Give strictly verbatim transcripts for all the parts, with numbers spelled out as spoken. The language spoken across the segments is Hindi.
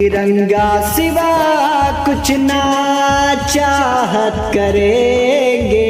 तिरंगा सिवा कुछ ना चाहत करेंगे,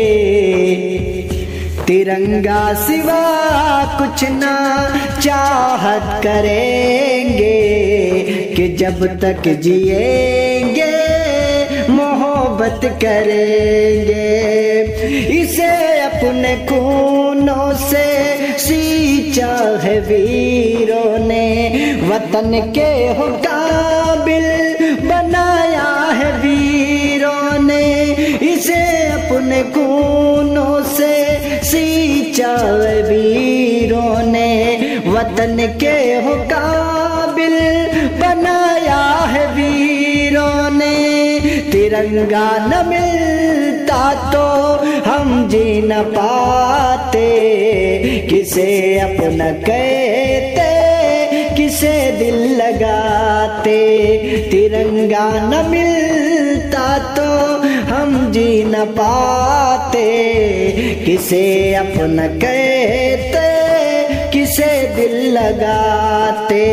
तिरंगा सिवा कुछ ना चाहत करेंगे, कि जब तक जिएंगे मोहब्बत करेंगे। इसे अपने खूनों से सींचा है वीरों ने, वतन के हो काबिल बनाया है वीरों ने। इसे अपने खूनों से सींचा है वीरों ने, वतन के हो काबिल बनाया है वीरों ने। तिरंगा न मिलता तो हम जी न पाते, किसे अपना कहते किसे दिल लगाते। तिरंगा न मिलता तो हम जी न पाते, किसे अपना कहते किसे दिल लगाते।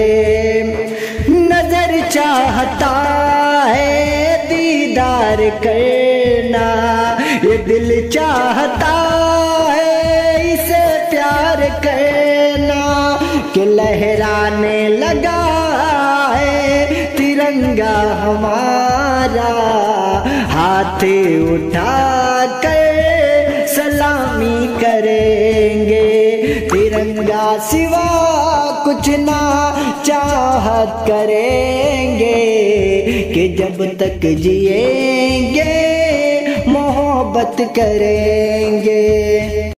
नजर चाहता है दीदार करना, ये दिल चाहता है इसे प्यार करना, कि लहराने लगा है तिरंगा हमारा, हाथ उठा कर सलामी करेंगे। तिरंगा सिवा कुछ ना चाहत करेंगे, कि जब तक जिएंगे मोहब्बत करेंगे।